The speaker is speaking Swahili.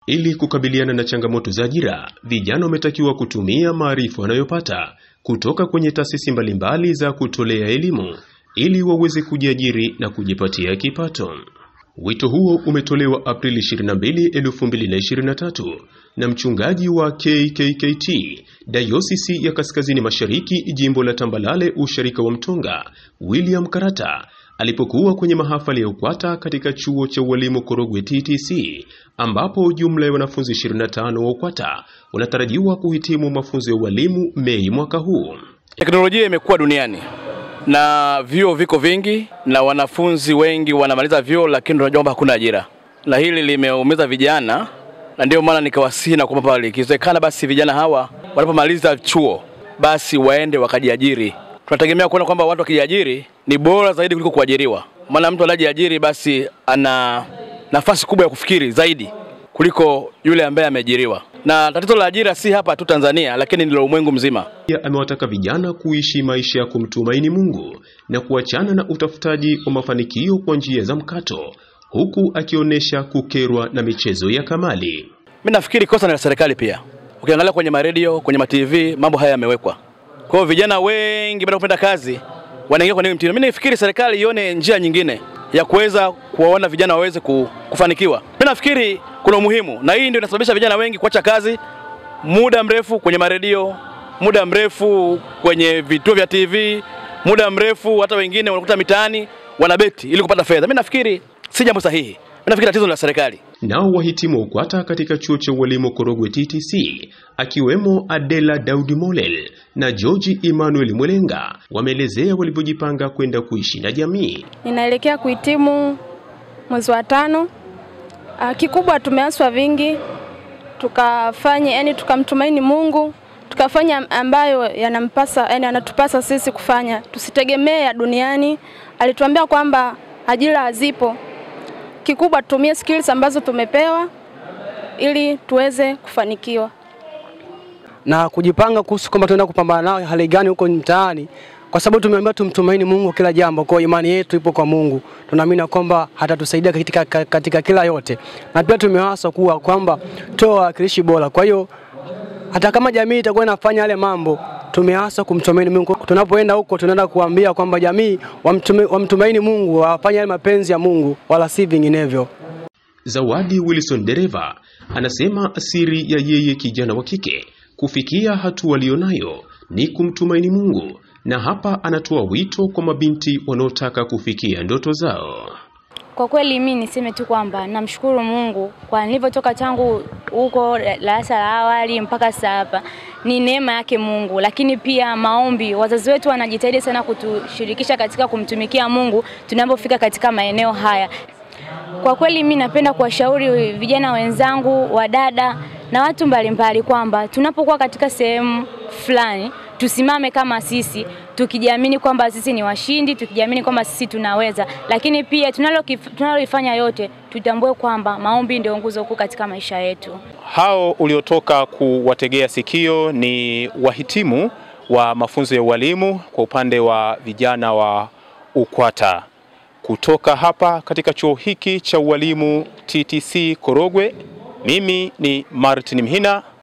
Ili kukabiliana na changamoto za ajira, vijana wametakiwa kutumia maarifa wanayopata kutoka kwenye taasisi mbalimbali za kutolea elimu ili waweze kujiajiri na kujipatia kipato. Wito huo umetolewa Aprili 22, 2023 na mchungaji wa KKKT Dayosisi ya Kaskazini Mashariki, jimbo la Tambalale, usharika wa Mtonga, William Karata, alipokuwa kwenye mahafali ya UKWATA katika chuo cha ualimu Korogwe TTC, ambapo jumla ya wanafunzi 25 wa UKWATA wanatarajiwa kuhitimu mafunzo ya ualimu Mei mwaka huu. Teknolojia imekuwa duniani na vyuo viko vingi na wanafunzi wengi wanamaliza vyuo, lakini tunajua kwamba hakuna ajira. Na hili limeumiza vijana, na ndio maana nikawasihi na kumpa pale, ikiwezekana basi vijana hawa wanapomaliza chuo basi waende wakajiajiri. Tunategemea kuona kwamba watu wakijiajiri ni bora zaidi kuliko kuajiriwa. Maana mtu anajiajiri basi ana nafasi kubwa ya kufikiri zaidi kuliko yule ambaye ameajiriwa. Na tatizo la ajira si hapa tu Tanzania, lakini ndilo ulimwengu mzima. Pia amewataka vijana kuishi maisha ya kumtumaini Mungu na kuachana na utafutaji wa mafanikio kwa njia za mkato, huku akionyesha kukerwa na michezo ya kamali. Mimi nafikiri kosa ni la serikali pia. Ukiangalia kwenye maredio, kwenye ma-TV, mambo haya yamewekwa. Kwa hiyo vijana wengi baada ya kupenda kazi wanaingia kwenye mtindo. Mimi nafikiri serikali ione njia nyingine ya kuweza kuwaona vijana waweze kufanikiwa. Mimi nafikiri kuna umuhimu, na hii ndio inasababisha vijana wengi kuacha kazi muda mrefu kwenye maredio, muda mrefu kwenye vituo vya TV, muda mrefu hata wengine wanakuta mitaani wanabeti ili kupata fedha. Mimi nafikiri si jambo sahihi. Mimi nafikiri tatizo la serikali. Nao wahitimu UKWATA katika chuo cha ualimu Korogwe TTC, akiwemo Adela Daudi Molel na George Emmanuel Mwelenga, wameelezea walivyojipanga kwenda kuishi na jamii. Ninaelekea kuhitimu mwezi wa 5. Kikubwa tumeaswa vingi, tukamtumaini Mungu, tukafanya ambayo yanampasa, anatupasa sisi kufanya. Tusitegemee ya duniani. Alituambia kwamba ajira hazipo. Kikubwa tutumie skills ambazo tumepewa ili tuweze kufanikiwa. Na kujipanga kuhusu kwamba tunaenda kupambana nao hali gani huko mtaani, kwa sababu tumeambiwa tumtumaini Mungu kila jambo. Kwa imani yetu ipo kwa Mungu. Tunaamini kwamba hatatusaidia katika kila yote. Na pia tumewaswa kuwa kwamba toa wakilishi bora. Kwa hiyo hata kama jamii itakuwa inafanya yale mambo, tumeaswa kumtumaini Mungu. Tunapoenda huko tunaenda kuambia kwamba jamii wamtumaini Mungu, wafanye yale mapenzi ya Mungu wala si vinginevyo. Zawadi Wilson dereva anasema asiri ya yeye kijana wa kike kufikia hatua alionayo ni kumtumaini Mungu, na hapa anatoa wito kwa mabinti wanaotaka kufikia ndoto zao. Kwa kweli mimi niseme tu kwamba namshukuru Mungu kwa nilivyotoka tangu huko darasa la awali mpaka sasa hapa. Ni neema yake Mungu, lakini pia maombi. Wazazi wetu wanajitahidi sana kutushirikisha katika kumtumikia Mungu tunapofika katika maeneo haya. Kwa kweli mimi napenda kuwashauri vijana wenzangu, wadada na watu mbalimbali kwamba tunapokuwa katika sehemu fulani tusimame kama sisi, tukijiamini kwamba sisi ni washindi, tukijiamini kwamba sisi tunaweza. Lakini pia tunalofanya yote tutambue kwamba maombi ndio nguzo kuu katika maisha yetu. Hao uliotoka kuwategea sikio ni wahitimu wa mafunzo ya ualimu kwa upande wa vijana wa UKWATA kutoka hapa katika chuo hiki cha ualimu TTC Korogwe. Mimi ni Martin Mhina.